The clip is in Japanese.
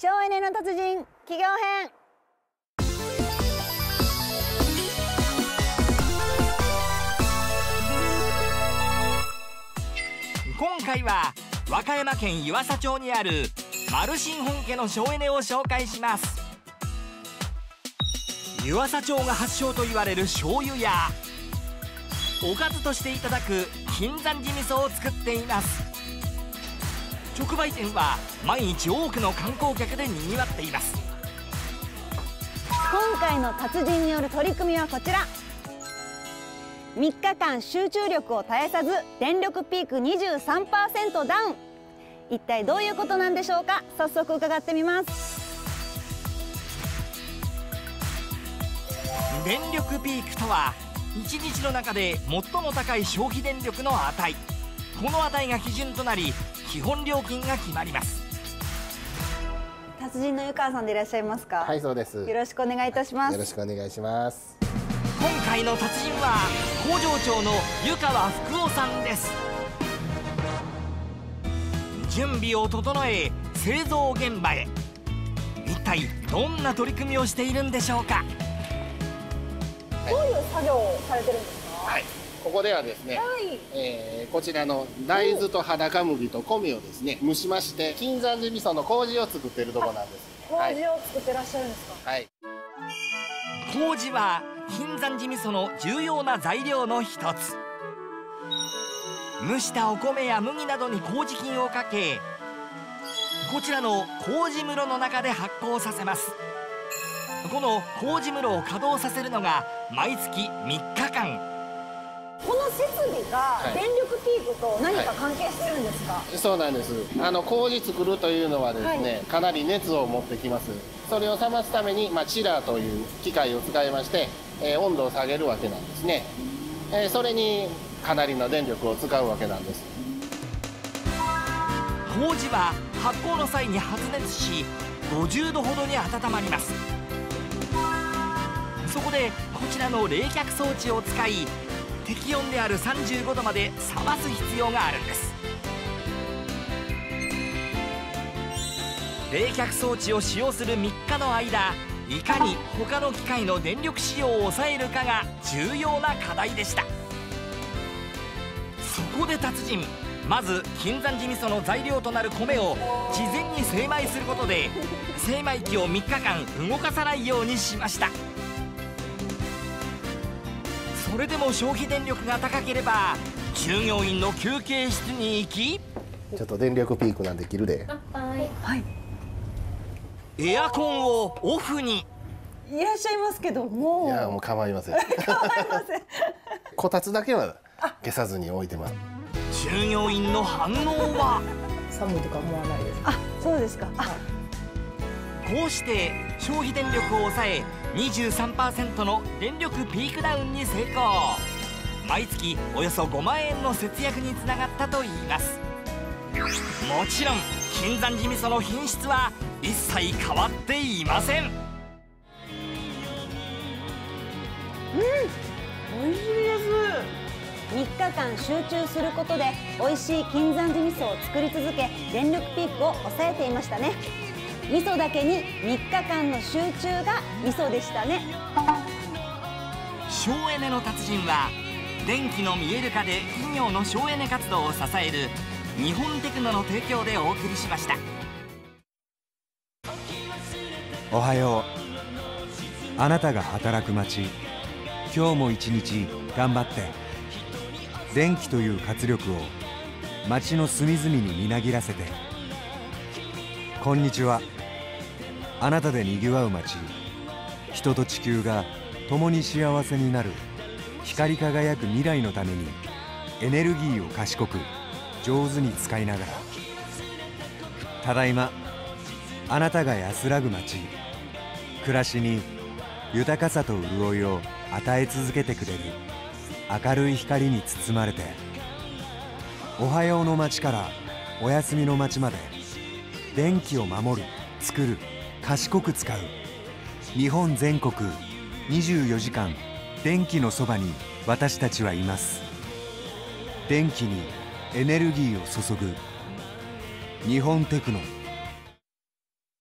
省エネの達人企業編。 今回は和歌山県湯浅町にあるマルシン本家の省エネを紹介します。湯浅町が発祥と言われる醤油やおかずとしていただく金山寺味噌を作っています。直売店は毎日多くの観光客でにぎわっています。 今回の達人による取り組みはこちら。3日間集中力を絶やさず電力ピーク 23% ダウン。一体どういうことなんでしょうか。早速伺ってみます。 電力ピークとは1日の中で最も高い消費電力の値。この値が基準となり基本料金が決まります。 達人の湯川さんでいらっしゃいますか。 はい、そうです。 よろしくお願いいたします。 よろしくお願いします。 今回の達人は工場長の湯川福夫さんです。準備を整え製造現場へ。一体どんな取り組みをしているんでしょうか。 どういう作業をされてるんですか。 はい、ここではですね、こちらの大豆と裸麦と米をですね蒸しまして金山寺味噌の麹を作っているところなんです。 麹を作ってらっしゃるんですか。 はい、 麹は金山寺味噌の重要な材料の一つ。蒸したお米や麦などに麹菌をかけ、こちらの麹室の中で発酵させます。この麹室を稼働させるのが毎月3日間。 この設備が電力ピークと何か関係してるんですか。 そうなんです。麹作るというのはですね、かなり熱を持ってきます。それを冷ますために、チラーという機械を使いまして、温度を下げるわけなんですね。それにかなりの電力を使うわけなんです。 麹は発酵の際に発熱し50度ほどに温まります。そこでこちらの冷却装置を使い適温である35度まで冷ます必要があるんです。冷却装置を使用する3日の間、いかに他の機械の電力使用を抑えるかが重要な課題でした。そこで達人、まず金山寺味噌の材料となる米を事前に精米することで精米機を3日間動かさないようにしました。それでも消費電力が高ければ従業員の休憩室に行き、 ちょっと電力ピークなんで切るで。 はい。 エアコンをオフに。 いらっしゃいますけども。 いや、もう構いません。 構いません。 こたつだけは消さずに置いてます。 従業員の反応は。 寒いとか思わないです。 あ、そうですか。 こうして消費電力を抑え 23% の電力ピークダウンに成功。毎月およそ5万円の節約につながったといいます。もちろん金山寺味噌の品質は一切変わっていません。 美味しいです。3日間集中することで美味しい金山寺味噌を作り続け電力ピークを抑えていましたね。味噌だけに3日間の集中が味噌でしたね。 省エネの達人は電気の見える化で企業の省エネ活動を支える日本テクノの提供でお送りしました。 おはよう。あなたが働く街、今日も一日頑張って。電気という活力を街の隅々にみなぎらせて。こんにちは。あなたでにぎわう街、人と地球が共に幸せになる光り輝く未来のためにエネルギーを賢く上手に使いながら。ただいま。あなたが安らぐ街、暮らしに豊かさと潤いを与え続けてくれる明るい光に包まれて。おはようの街からおやすみの街まで電気を守る、作る、賢く使う。日本全国24時間電気のそばに私たちはいます。電気にエネルギーを注ぐ日本テクノ。